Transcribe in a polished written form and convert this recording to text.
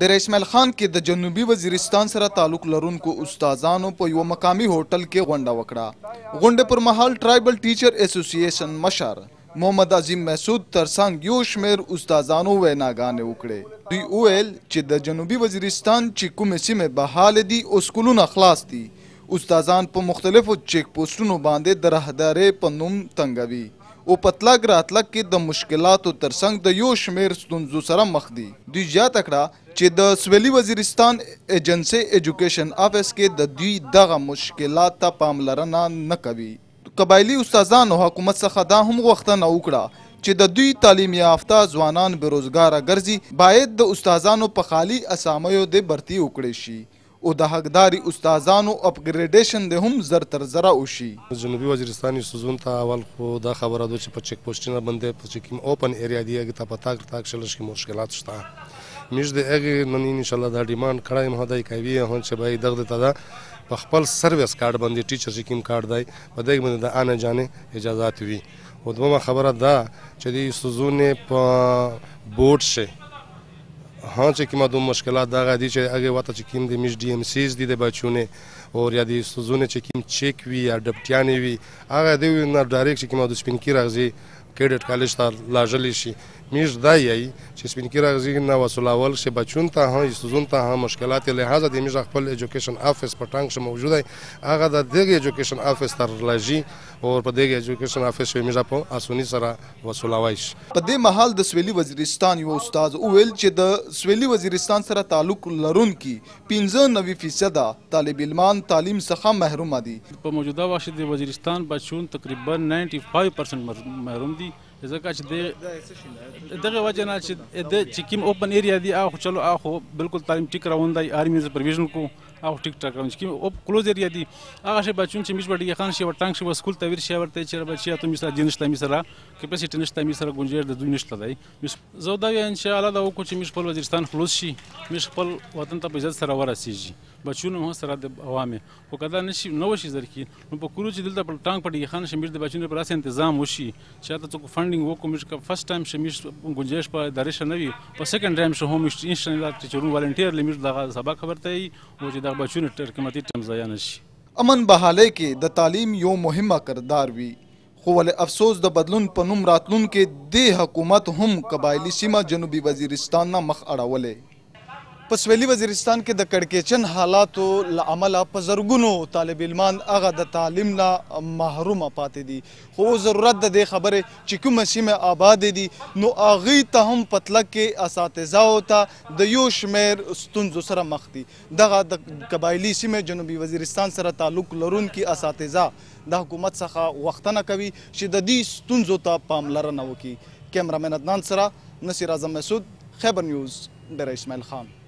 ډیر اسماعیل خان کې د جنوبي وزیرستان سره تعلق لرونکو استادانو په یو مقامي هوټل کې غونډه وکړه. غونډې پر مهال ټرایبل ټیچر اسوسییشن مشر محمد عظیم مسعود ترڅنګ یو شمېر استادانو ویناګانې وکړې. دوی وویل چې د جنوبي وزیرستان چې کومې سیمې بحاله دي او سکولونه خلاص دي، استادان په مختلفو چیک پوسټونو باندې د راهدارۍ په نوم تنګوي او په تلګ راتلګ کې د مشکلاتو ترڅنګ د یو شمېر ستونزو سره مخ دي. دوی زیاته کړه چې د سویلي وزیرستان ایجنسي ایجوکیشن آفس کې د دوی دغه مشکلات ته پاملرنه نه کوي. قبایلي استادانو حکومت څخه دا هم غوښتنه وکړه چې د دوی تعلیم یافته ځوانان بېروزګاره ګرځي، باید د استادانو په خالي اسامیو د برتي وکړی شي او د حقداري استادانو اپګریډیشن د هم زر تر زره وشي. جنوبي وزیرستان سوزون ته اول خو دا خبره ده چې په چک پوسټونه باندې په چکیم اوپن ایریا دی هغه ته په تاک شلش کې مشکلات شته. میش د هغه نن ان شاء الله دا ډیماند کړای مهدای کوي هون چې به دغه ته دا په خپل سرویس کارت باندې ټیچر چکیم کارت دی په دغه باندې د انه جانې اجازهات وي. او دومره خبره ده چې د سوزون په بورډ شي हाँ چې کومه دوه مشکلات دغه دي چې هغه وته چې کوم د میش ډي ام سیز دي د بچونه او یا د سوزونه چې کوم چیک وي یا ډپټیانې وي هغه دی نه ډایرکټ چې کومه د سپینکی راغزي کیډټ کالج ته لاجلی شي. میش دا یی چې سپینکی راغزي نه وسولول شي بچون ته ها سوزون ته ها مشکلات لحاظه د میش خپل ایجوکیشن افس په ټانګ شمه موجوده هغه د دغه ایجوکیشن افس تر لاجی او په دغه ایجوکیشن افس میش په اسونی سره وسولوي شي. په دې محل د سویلي وزیرستان یو استاد وویل چې د سویلي وزیرستان سره تعلق لرونکي 95% طالب علمان تعلیم څخه محروم دي. په موجوده وخت د وزیرستان بچون تقریبا 95% محروم دي ځکه چې دغه وجه نه چې د کوم اوپن ایریا دی او چلو اخو بالکل تعلیم ټیک روان دی آرمی پروویژن کو او ټیک ټاک روان چې کوم کلوز ایریا دی هغه شی بچون چې میش بډی خان شي ورټانګ شي وسکول تویر شي ورته چې بچیا ته مثلا جنشت می سره کیپاسټی نشته می سره گنجیر د دوی نشته دی زه دا ان شاء الله دا وکړو چې میش خپل وزیرستان خلاص شي میش خپل وطن ته په عزت سره ورسیږي بچون هم سره د عوامه او کدا نشي نو شي زرکی نو په کورو چې دلته په ټانګ پډی خان شي میش د بچون پر اساس تنظیم وشي چې ته کو فندینګ وکړو میش کا فرست ټایم شي میش گنجائش په دارش نه وي په سیکنډ ټایم شو هم ان شاء الله ټیچرون والنټیر لمیش دغه سبق خبرته او چې دغه بچون تر قیمتي ټیم ضایع نشي. امن بحاله کې د تعلیم یو مهمه کردار وي خو ول افسوس د بدلون په نوم راتلون کې د حکومت هم قبایلی سیمه جنوبي وزیرستان نه مخ اړولې. په سویلي وزیرستان کې د کړکېچن حالاتو له امله په زرګونو طالب علمان هغه د تعلیم نه محرومه پاتې دي خو ضرورت د دې خبرې چې کومه سیمه آباد دي نو هغوی ته هم په تلک کې اساتذاو ته د یو شمېر ستونزو سره مخ دي. دغه د قبایلي سیمې جنوبي وزیرستان سره تعلق لرونکي اساتذه د حکومت څخه غوښتنه کوي چې د دې ستونزو ته پاملرنه وکړي. کیمرامین عدنان سره نصیر اعظم مسعود، خیبر نیوز، ډیر اسماعیل خان.